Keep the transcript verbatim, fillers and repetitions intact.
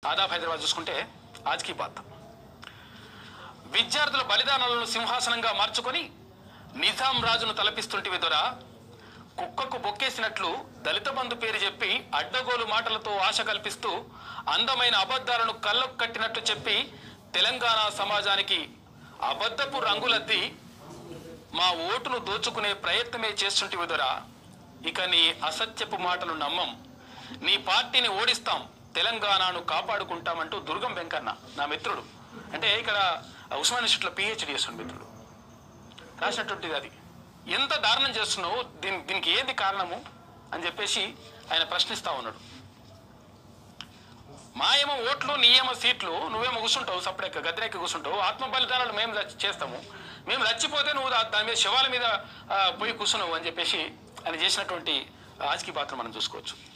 ఆదాబ్ హైదరాబాద్ చూసుకుంటే ఆజ్ కీ బాత్. విద్యార్థుల బలిదానాలను సింహాసనంగా మార్చుకొని నిజాం రాజును తలపిస్తుంటివి దొర. కుక్కకు బొక్కేసినట్లు దళిత బంధు పేరు చెప్పి అడ్డగోలు మాటలతో ఆశ కల్పిస్తూ అందమైన అబద్ధాలను కళ్ళకు కట్టినట్లు చెప్పి తెలంగాణ సమాజానికి అబద్ధపు రంగులద్ది మా ఓటును దోచుకునే ప్రయత్నమే చేస్తుంటివి దొర. ఇక నీ అసత్యపు మాటలు నమ్మం, నీ పార్టీని ఓడిస్తాం, తెలంగాణను కాపాడుకుంటామంటూ దుర్గం వెంకన్న నా మిత్రుడు, అంటే ఇక్కడ ఉస్మాన్ ఇన్స్టిట్యూట్లో పిహెచ్డి చేస్తున్న మిత్రుడు రాసినటువంటిది. అది ఎంత దారుణం చేస్తున్నావు, దీని దీనికి ఏంది కారణము అని చెప్పేసి ఆయన ప్రశ్నిస్తా ఉన్నాడు. మా ఏమో ఓట్లు, నీ ఏమో సీట్లు, నువ్వేమో కూర్చుంటావు, సపరేట్గా గద్దెనెక్కి కూర్చుంటావు. ఆత్మ బలిదానాలు మేము చేస్తాము, మేము రచ్చిపోతే నువ్వు దాని మీద శవాల మీద పోయి కూర్చున్నావు అని చెప్పేసి ఆయన చేసినటువంటి ఆజ్ కీ బాత్ను మనం చూసుకోవచ్చు.